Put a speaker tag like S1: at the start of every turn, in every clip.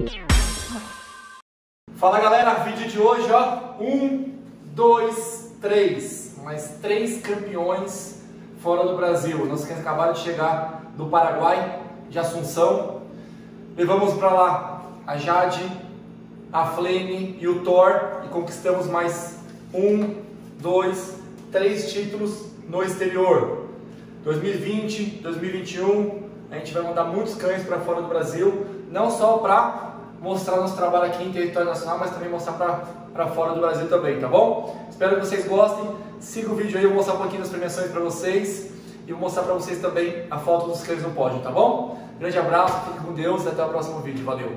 S1: Fala galera, vídeo de hoje, ó, 1, 2, 3, mais 3 campeões fora do Brasil. Nós que acabaram de chegar do Paraguai, de Assunção. Levamos para lá a Jade, a Flame e o Thor e conquistamos mais 1, 2, 3 títulos no exterior. 2020, 2021, a gente vai mandar muitos cães para fora do Brasil, não só para mostrar nosso trabalho aqui em território nacional, mas também mostrar para fora do Brasil também, tá bom? Espero que vocês gostem. Siga o vídeo aí, eu vou mostrar um pouquinho das premiações para vocês e vou mostrar para vocês também a foto dos cães no pódio, tá bom? Grande abraço, fique com Deus e até o próximo vídeo. Valeu!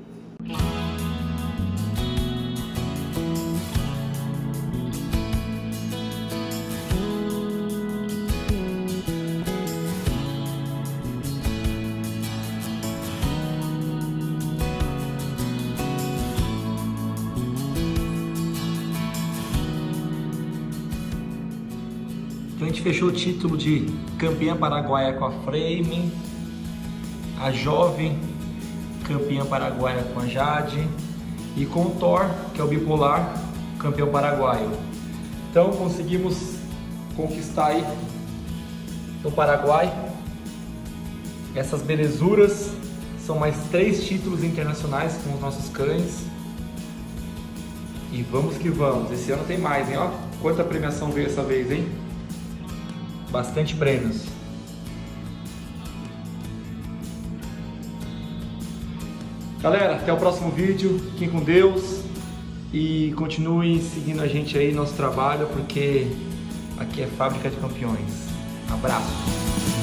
S1: Então a gente fechou o título de campeã paraguaia com a Flame, a jovem campeã paraguaia com a Jade e com o Thor, que é o bipolar, campeão paraguaio. Então conseguimos conquistar aí no Paraguai essas belezuras. São mais 3 títulos internacionais com os nossos cães. E vamos que vamos, esse ano tem mais, hein? Ó, quanta premiação veio essa vez, hein? Bastante prêmios. Galera, até o próximo vídeo. Fiquem com Deus e continuem seguindo a gente aí, nosso trabalho, porque aqui é Fábrica de Campeões. Abraço!